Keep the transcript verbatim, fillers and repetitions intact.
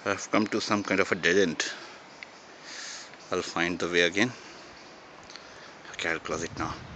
I've come to some kind of a dead end. I'll find the way again. Okay, I'll close it now.